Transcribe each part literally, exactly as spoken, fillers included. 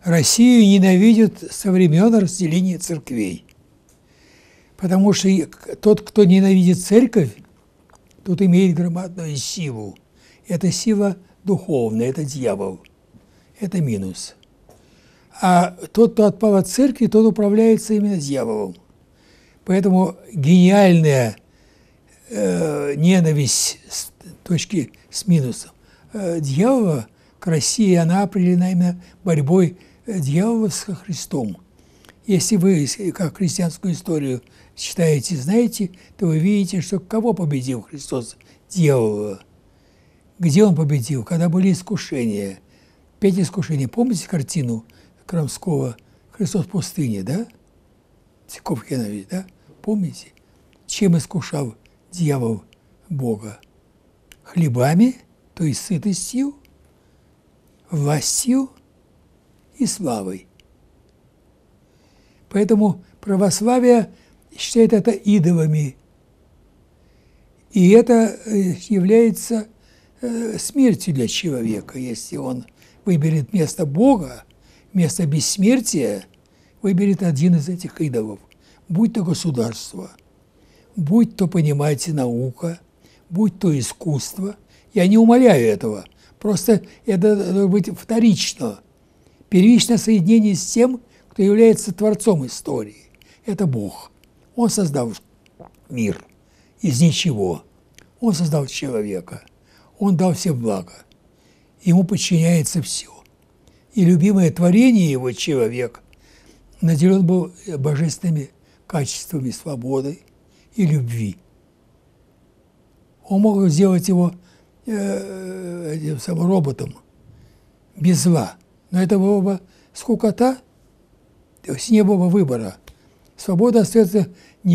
Россию ненавидят со времен разделения церквей. Потому что тот, кто ненавидит церковь, тот имеет громадную силу. Это сила духовная, это дьявол. Это минус. А тот, кто отпал от церкви, тот управляется именно дьяволом. Поэтому гениальная э, ненависть с точки с минусом э, дьявола к России, она определена именно борьбой дьявола с Христом. Если вы, как христианскую историю читаете, знаете, то вы видите, что кого победил Христос? Дьявола. Где он победил? Когда были искушения. Пять искушений. Помните картину Крамского «Христос в пустыне», да? Тиков Янович, да? Помните? Чем искушал дьявол Бога? Хлебами, то есть сытостью, властью и славой. Поэтому православие считает это идолами. И это является смертью для человека. Если он выберет вместо Бога, вместо бессмертия, выберет один из этих идолов. Будь то государство, будь то, понимаете, наука, будь то искусство. Я не умаляю этого. Просто это должно быть вторично. Первичное соединение с тем, кто является творцом истории. Это Бог. Он создал мир из ничего. Он создал человека. Он дал всем благо. Ему подчиняется все. И любимое творение его, человек, наделен был божественными качествами свободы и любви. Он мог сделать его э, этим самым роботом без зла. Но это было бы скукота, то есть не было бы выбора. Свобода остается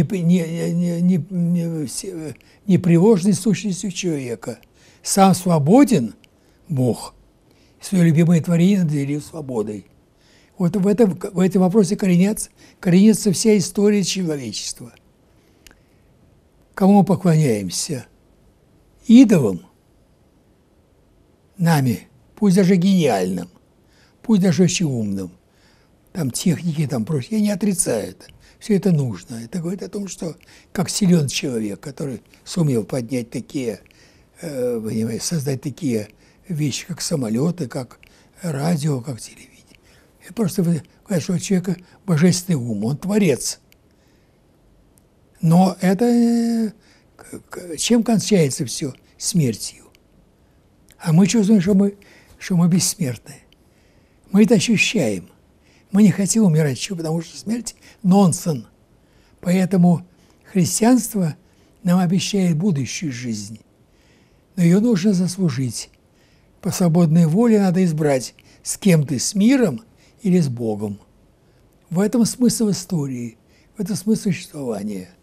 непреложной сущностью человека. Сам свободен Бог. Свое любимое творение наделил свободой. Вот в этом, в этом вопросе коренится, коренится вся история человечества. Кому мы поклоняемся? Идолам? Нами, пусть даже гениальным, пусть даже очень умным. Там техники, там прочее. Я не отрицаю это. Все это нужно. Это говорит о том, что как силен человек, который сумел поднять такие, э, понимаете, создать такие вещи, как самолеты, как радио, как телевидение. Это просто говорит, что у человека божественный ум, он творец. Но это чем кончается все? Смертью. А мы чувствуем, что мы, что мы бессмертны. Мы это ощущаем. Мы не хотим умирать, потому что смерть – нонсенс. Поэтому христианство нам обещает будущую жизнь. Но ее нужно заслужить. По свободной воле надо избрать, с кем ты, с миром или с Богом. В этом смысл истории, в этом смысл существования.